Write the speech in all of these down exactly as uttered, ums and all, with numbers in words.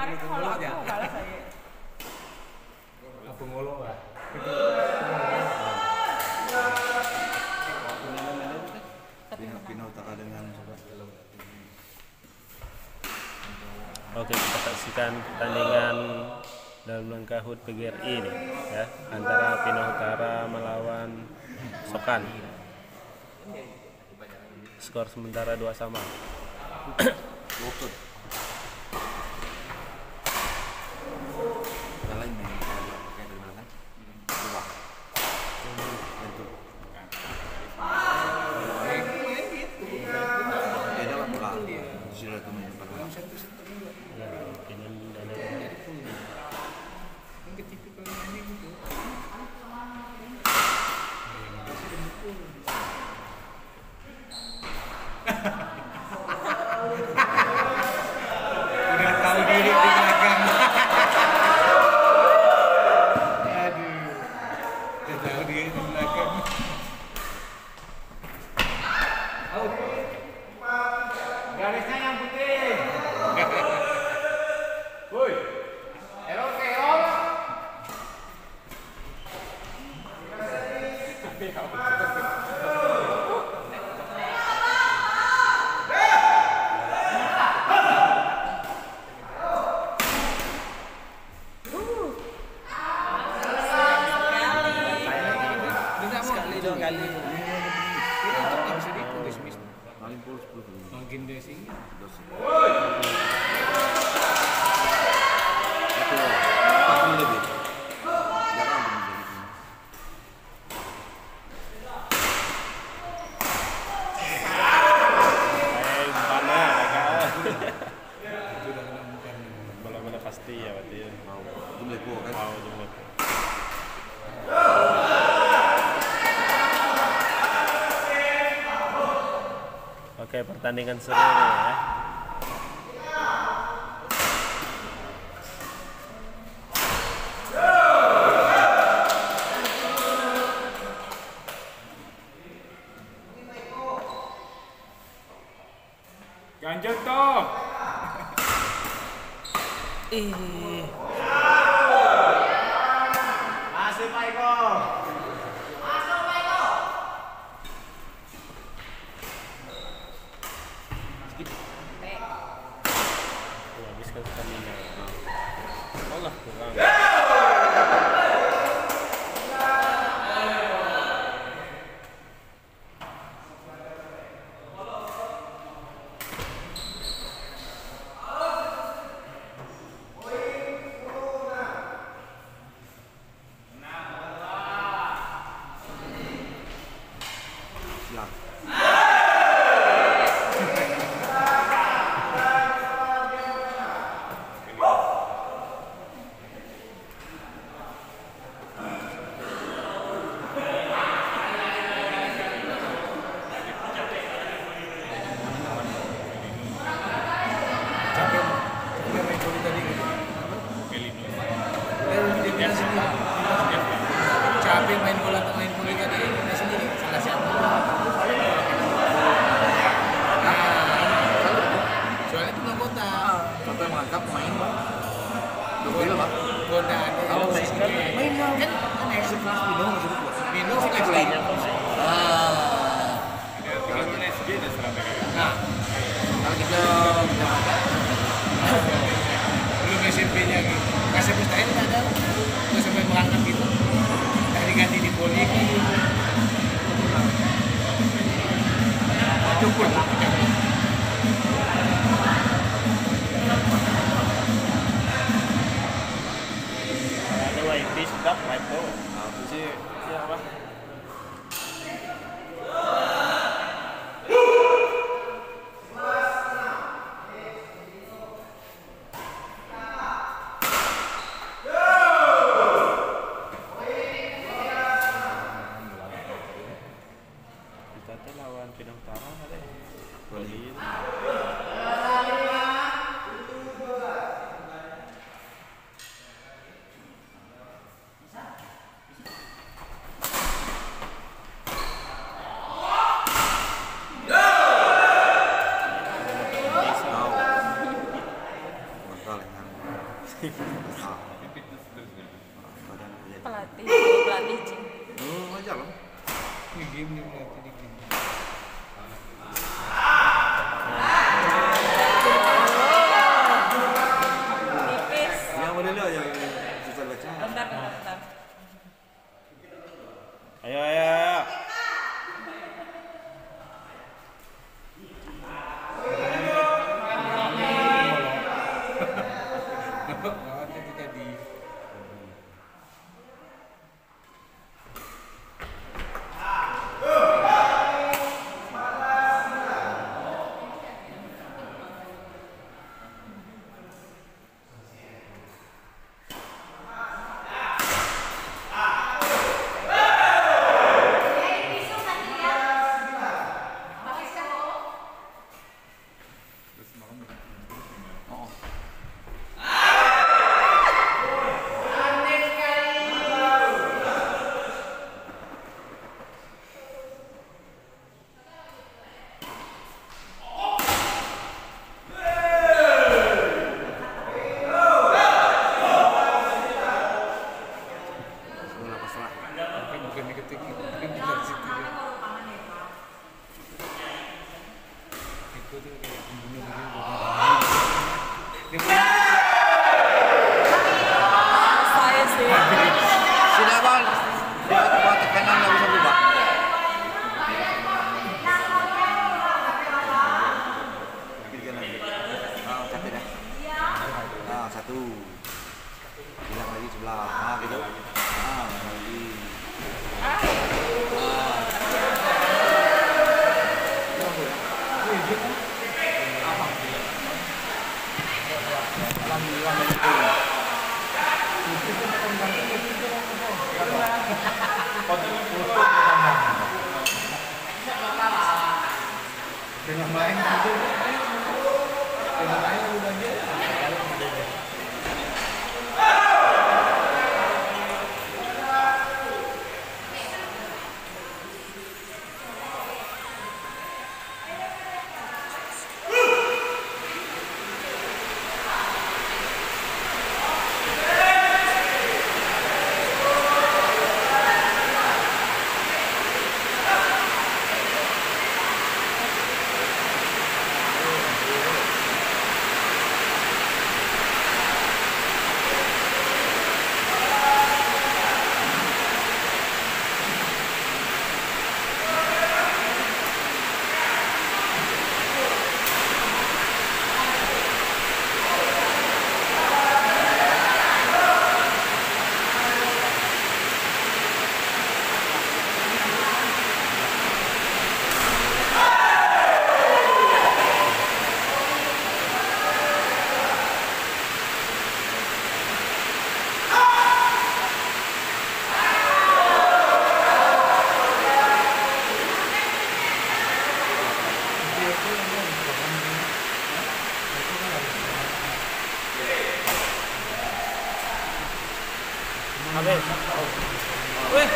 Kalau aku kalah saya. Aku ngolo lah. Pino Utara dengan Oke, kita saksikan pertandingan dalam rangka H U T P G R I ini ya, antara Pino Utara melawan Sokan. Skor sementara dua sama. Bokut. Lain nih, kayak dari mana? Coba. Itu. Ya dalam kali ya. Sudah teman depan. Udah tahu diri di belakang. Aduh. Udah tahu diri di belakang. Garisnya yang putih. Woi. Erol keol. Sekali dua kali. Paling puluh sepuluh. Makin desi. Itu. Aku lebih. Jangan menjadi. Eh, mana kan? Sudah kena bukan. Bola-bola pasti ya berarti. Ya. Mau. Jumlah gua kan. Mau jumlah. Oke, pertandingan seru nih ya. Ganjel toh. Ih. Masih Pak Eko. Habiskan stamina. Allah kurang. Siap. Capek. Dia main bola tadi gitu. Dia dia sendiri. Capek main bola atau main bola tadi dia sendiri. Salah siapa? Soalnya itu nggak kota. Sampai mengangkat main. Dua Pak. Kota ada. Oh, main. Main kan aneh. Sekelas Pino masih dua. Pino sih kelas tiga. Ah. Kalau kita S D dan Surabaya. Nah, kalau kita Belum S M P-nya gitu. Kasih mustahil nggak ada. Nggak sampai berangkat gitu. Tadi ganti di poli. Cukup. Ada wifi sudah wifi tuh. aku sih Siapa? Ah. Badan jadi. Pelatih, pelatih gym. Hmm, wajar loh. Ini game nih berarti di game. Tipis. Yang mana dulu yang susah baca. Bentar, bentar, bentar. Ayo, ayo, ayo. Lawan itu jadi Bola pasrah. kan bukan negatif kan di situ. Itu tuh kayak pembunuh gitu. Dia punya Saya sih. Sudah bang. Dia tempat tekanan nggak bisa berubah. Tiga lagi. Ah, capek dah. Ah, satu. Bilang lagi sebelah. Ah, gitu. Ah, lagi. dengan main gitu. Dengan main lu aja. Habis. Wih.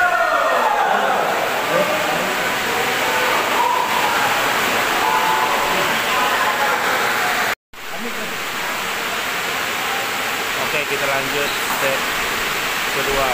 Oke, kita lanjut set kedua.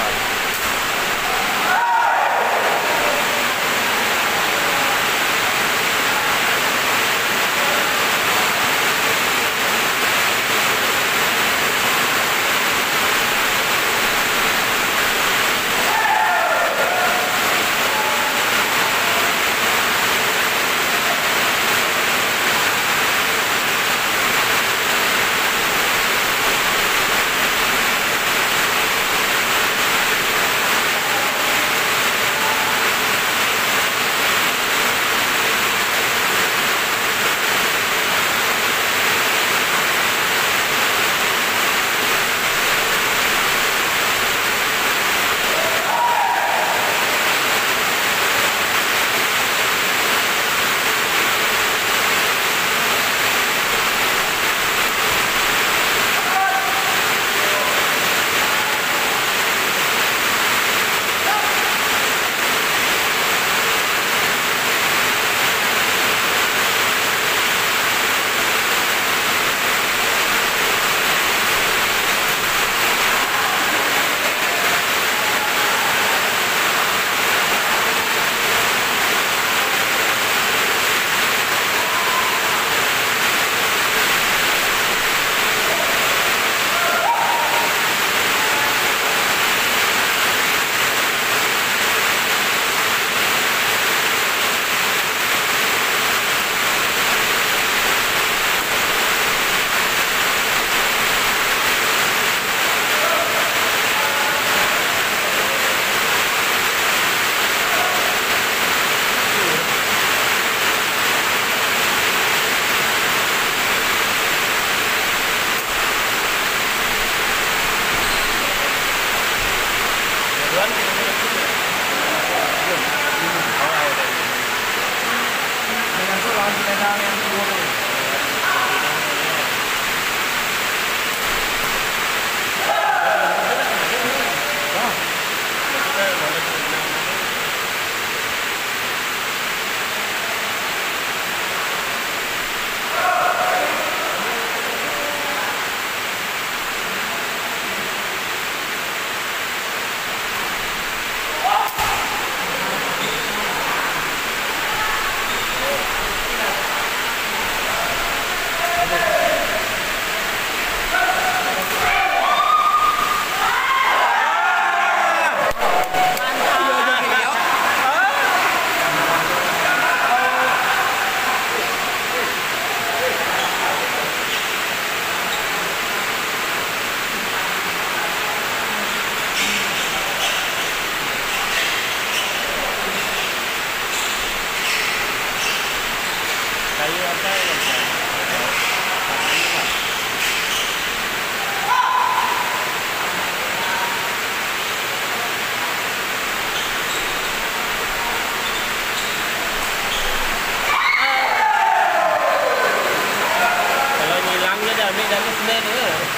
boleh tu.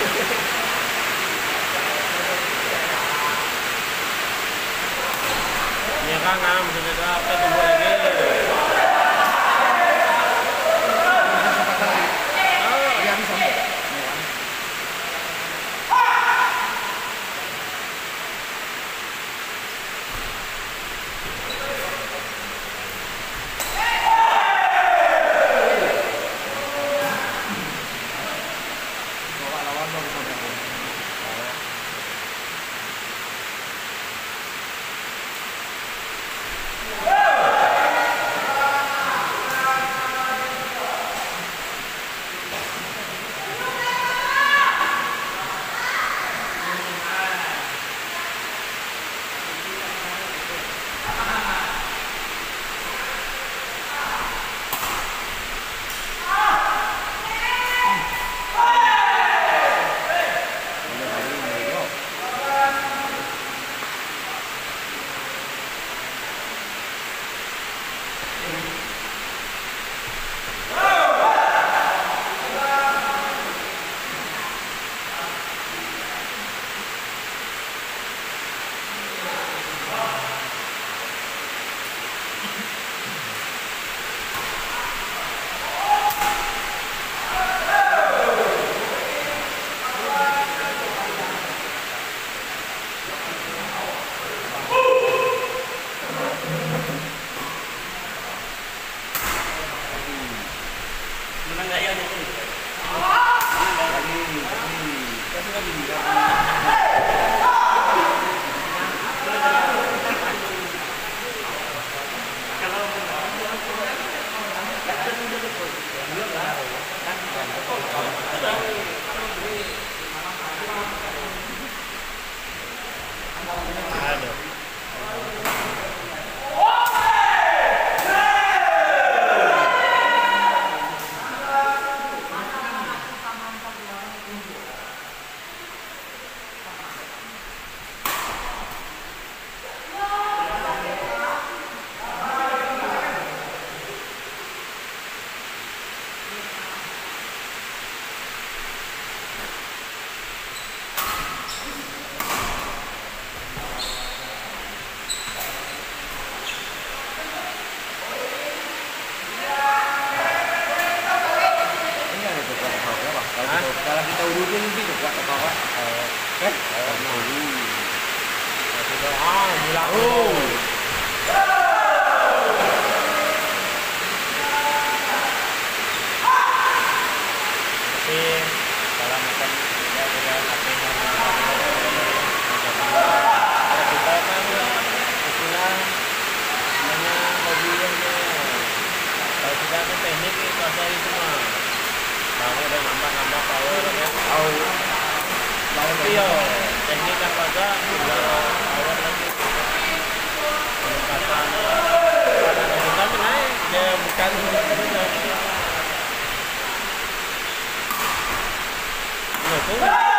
Ni kan ngam sudah apa tu lagi. Dia habis sampai. Kalau kita urut mungkin juga tak apa. Kan? Ah, mula. Oh. Tapi kalau macam ya dia latihan kita kan istilah namanya hobi yang kalau kita kan teknik itu asal itu mah kamu udah nambah-nambah power kan tahu tapi yo teknik kan pada udah power lagi katanya karena kita naik dia bukan itu